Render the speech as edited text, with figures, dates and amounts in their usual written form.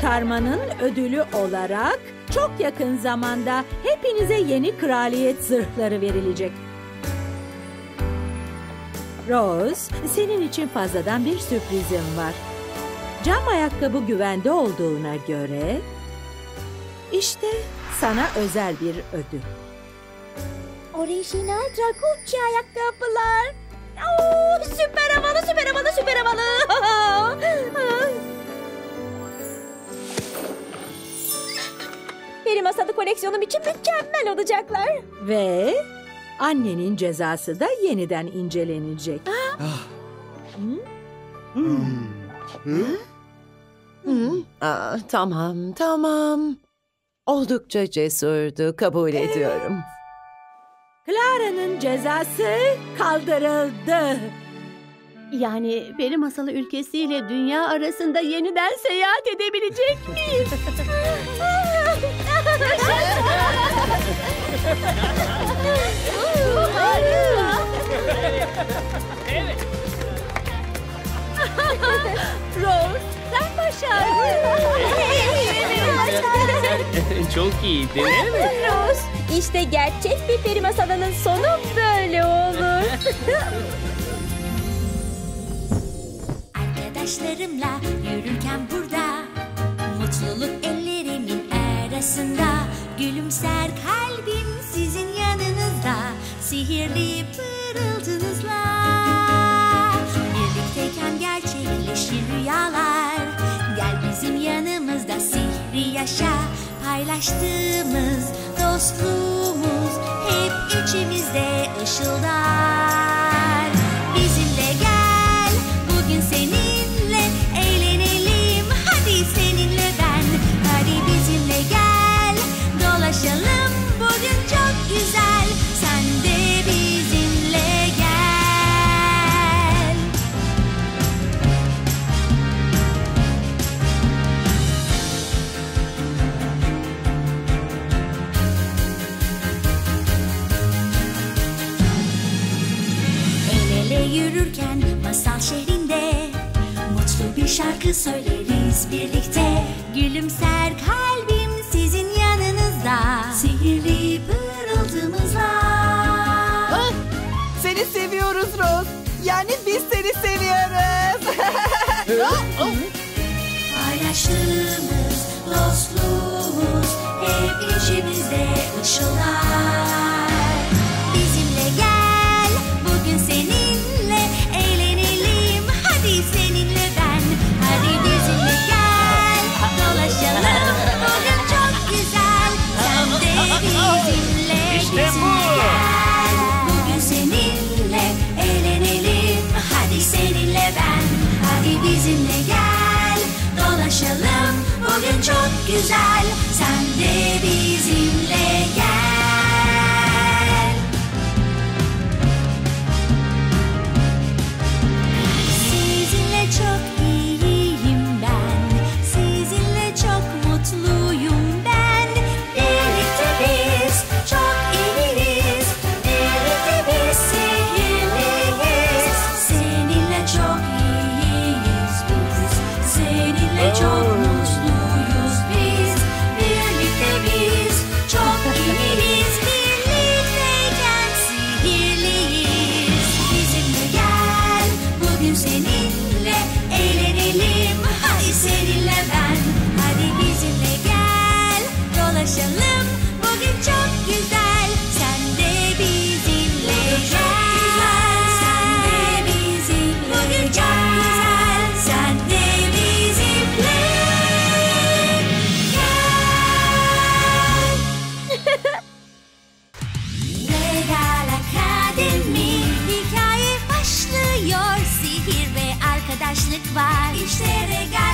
çıkarmanın ödülü olarak çok yakın zamanda hepinize yeni kraliyet zırhları verilecek. Rose, senin için fazladan bir sürprizim var. Cam ayakkabı güvende olduğuna göre işte sana özel bir ödül. Orijinal Dragucci ayakkabılar. Oo, süper havalı, süper havalı, süper havalı. Peri masalı koleksiyonum için mükemmel olacaklar. Ve annenin cezası da yeniden incelenecek. Tamam. Oldukça cesurdu, kabul ediyorum. Clara'nın cezası kaldırıldı. Yani peri masalı ülkesiyle dünya arasında yeniden seyahat edebilecek miyiz? Rose, sen başardın. Çok iyiydi, değil mi? Rose, işte gerçek bir peri masalının sonu böyle olur. Arkadaşlarımla yürürken burada, mutluluk ellerimin arasında, gülümser kalbim sizin yanınızda, sihirli pırıltınızla. Birlikteyken gerçekleşir rüyalar, gel bizim yanımızda sihri yaşa. Paylaştığımız dostluğumuz hep içimizde ışıldar. Bizimle gel, bugün seninle eğlenelim. Hadi seninle ben, hadi bizimle gel. Dolaşalım bugün çok güzel. Sen de bizimle gel. Yürürken masal şehrinde, mutlu bir şarkı söyleriz birlikte. Gülümser kalbim sizin yanınızda, sihirli pırıltımızla. Seni seviyoruz Rose. Yani biz seni seviyoruz. Paylaştığımız dostluğumuz hep içimizde ışıldar. Bizimle gel, bugün seninle eğlenelim. Hadi seninle ben, hadi bizimle gel. Dolaşalım bugün çok güzel. Sen de bizimle, İşte bu. gel. Bugün seninle eğlenelim. Hadi seninle ben, hadi bizimle gel. Dolaşalım bugün çok güzel. Sen de bizimle gel. Sizinle çok iyiyim ben, sizinle çok mutluyum ben. Birlikte biz çok iyiyiz, birlikte biz sihirliyiz. Seninle çok iyiyiz biz, seninle çok mutluyuz biz. Birlikte biz çok iyiyiz, birlikteyken sihirliyiz. Bizimle gel, bugün seninle eğlenelim. Hadi seninle ben, hadi bizimle gel. Dolaşalım bugün çok güzel. Sen de bizimle gel. Sen de bizimle bugün çok güzel. Sen de bizimle gel. Regal Akademi, hikaye başlıyor. Sihir ve arkadaşlık var. İşte Regal